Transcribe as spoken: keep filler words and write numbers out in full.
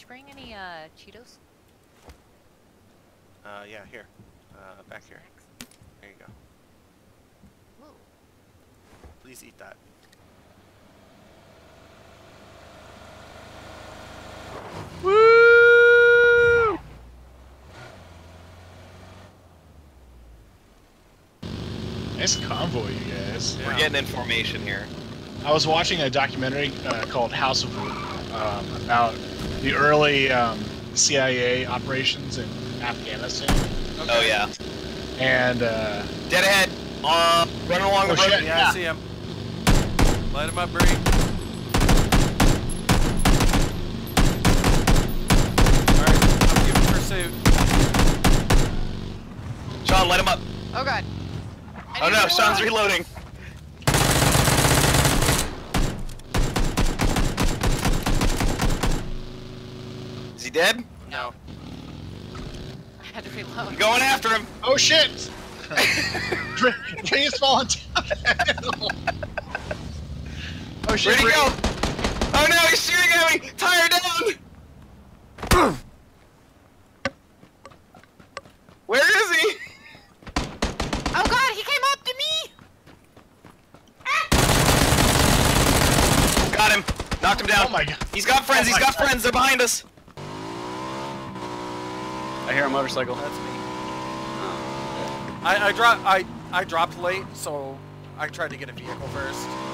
you bring any uh, Cheetos? Uh, yeah, here. Uh, back here. There you go. Whoa. Please eat that. Woo! Nice convoy, you guys. Yeah. We're getting information here. I was watching a documentary uh, called House of um, about the early um, C I A operations in Afghanistan. Okay. Oh yeah. And uh, Dead ahead. Uh, running along Oh, the road. shit. Yeah, Yeah. I see him. Light him up, Bree. Alright, I'm giving pursuit. Sean, light him up. Oh god. I Oh need no, to Sean's reload. reloading. Is he dead? No. I had to reload. I'm going after him. oh shit! Dre's falling down the hill. Oh shit! Where'd he Bree. go? Oh no, he's shooting at me! Tire down! Where is he? Oh god, he came up to me! Got him. Knocked him down. Oh my god! He's got friends, Oh he's my got God. friends, they're behind us. I hear a motorcycle. That's me. I, I dropped I I dropped late, so I tried to get a vehicle first.